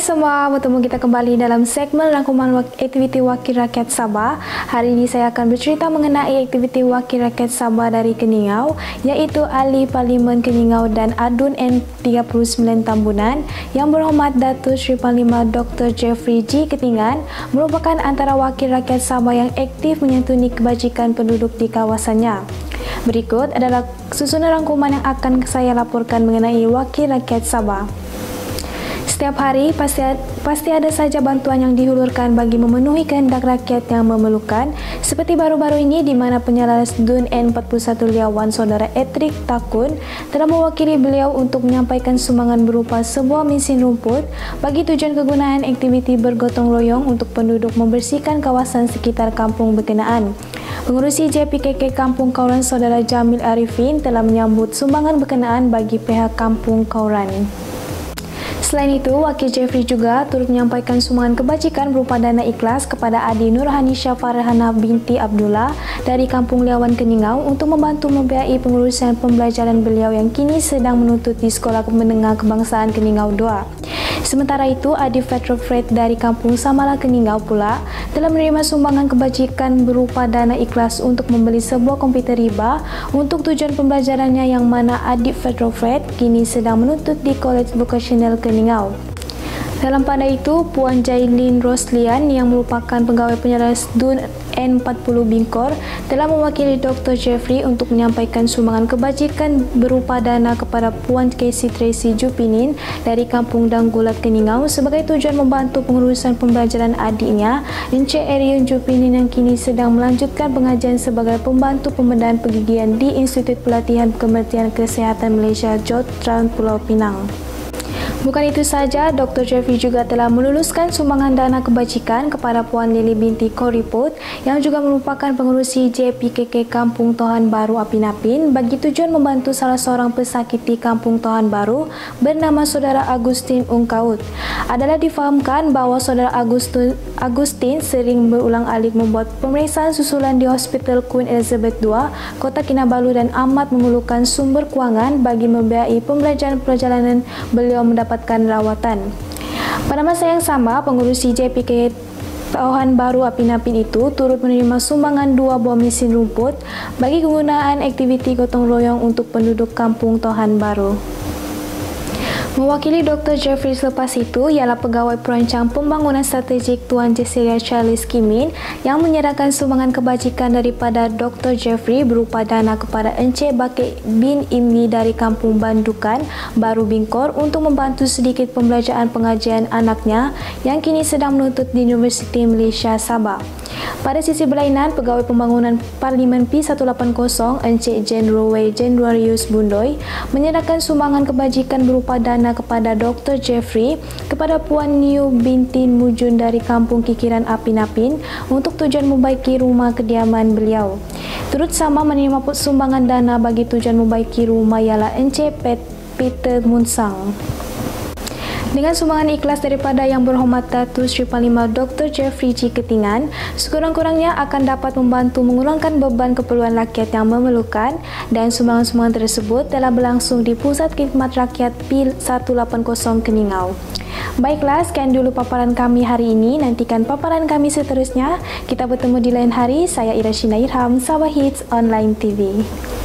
semua, bertemu kita kembali dalam segmen rangkuman aktiviti Wakil Rakyat Sabah. Hari ini saya akan bercerita mengenai aktiviti Wakil Rakyat Sabah dari Keningau, iaitu Ahli Parlimen Keningau dan Adun N39 Tambunan yang berhormat Datuk Seri Panglima Dr. Jeffrey G. Ketingan merupakan antara Wakil Rakyat Sabah yang aktif menyantuni kebajikan penduduk di kawasannya. Berikut adalah susunan rangkuman yang akan saya laporkan mengenai Wakil Rakyat Sabah. Setiap hari pasti ada saja bantuan yang dihulurkan bagi memenuhi kehendak rakyat yang memerlukan, seperti baru-baru ini di mana penyelaras DUN N41 Liawan Saudara Etrik Takun telah mewakili beliau untuk menyampaikan sumbangan berupa sebuah mesin rumput bagi tujuan kegunaan aktiviti bergotong royong untuk penduduk membersihkan kawasan sekitar kampung berkenaan. Pengurusi JPKK Kampung Kauran Saudara Jamil Arifin telah menyambut sumbangan berkenaan bagi pihak Kampung Kauran. Selain itu, Wakil Jeffrey juga turut menyampaikan sumbangan kebajikan berupa dana ikhlas kepada Adi Nurhanisha Farhana binti Abdullah dari Kampung Liawan Keningau untuk membantu membiayai pengurusan pembelajaran beliau yang kini sedang menuntut di Sekolah Menengah Kebangsaan Keningau II. Sementara itu, Adi Petrofred dari Kampung Samala Keningau pula telah menerima sumbangan kebajikan berupa dana ikhlas untuk membeli sebuah komputer riba untuk tujuan pembelajarannya, yang mana Adi Petrofred kini sedang menuntut di College Vocational Keningau. Dalam pada itu, Puan Jailin Roslian yang merupakan pegawai penyelaras DUN N40 Bingkor telah mewakili Dr. Jeffrey untuk menyampaikan sumbangan kebajikan berupa dana kepada Puan Casey Tracy Jupinin dari Kampung Danggulat Keningau sebagai tujuan membantu pengurusan pembelajaran adiknya, Encik Arion Jupinin yang kini sedang melanjutkan pengajian sebagai pembantu pembedahan pergigian di Institut Pelatihan Kementerian Kesihatan Malaysia Jotran Pulau Pinang. Bukan itu saja, Dr. Jeffrey juga telah meluluskan sumbangan dana kebajikan kepada Puan Lili binti Koriput yang juga merupakan pengurusi JPKK Kampung Tohan Baru Apinapin bagi tujuan membantu salah seorang pesakit di Kampung Tohan Baru bernama Saudara Agustin Ungkaut. Adalah difahamkan bahawa Saudara Agustin sering berulang-alik membuat pemeriksaan susulan di Hospital Queen Elizabeth II, Kota Kinabalu dan amat memerlukan sumber kewangan bagi membiayai pembelajaran perjalanan beliau mendapatkan rawatan. Pada masa yang sama, pengurusi JPK Tohan Baru Apinapin itu turut menerima sumbangan 2 buah mesin rumput bagi kegunaan aktiviti gotong royong untuk penduduk Kampung Tohan Baru. Mewakili Dr. Jeffrey selepas itu ialah Pegawai Perancang Pembangunan Strategik Tuan Jessica Charles Kimin yang menyerahkan sumbangan kebajikan daripada Dr. Jeffrey berupa dana kepada Encik Bakit bin Imli dari Kampung Bandukan Baru Bingkor untuk membantu sedikit pembelajaran pengajian anaknya yang kini sedang menuntut di Universiti Malaysia Sabah. Pada sisi berlainan, Pegawai Pembangunan Parlimen P180 Encik Jenrowe Jenruarius Bundoi menyerahkan sumbangan kebajikan berupa dana kepada Dr. Jeffrey kepada Puan Niu binti Mujun dari Kampung Kikiran Apinapin untuk tujuan membaiki rumah kediaman beliau. Turut sama menerima sumbangan dana bagi tujuan membaiki rumah ialah Encik Peter Munsang. Dengan sumbangan ikhlas daripada Yang Berhormat Datuk Seri Panglima Dr. Jeffrey G. Ketingan, sekurang-kurangnya akan dapat membantu mengurangkan beban keperluan rakyat yang memerlukan, dan sumbangan-sumbangan tersebut telah berlangsung di Pusat Khidmat Rakyat P180 Keningau. Baiklah, sekian dulu paparan kami hari ini. Nantikan paparan kami seterusnya. Kita bertemu di lain hari. Saya Ira Shina Irham, Sabah Hits Online TV.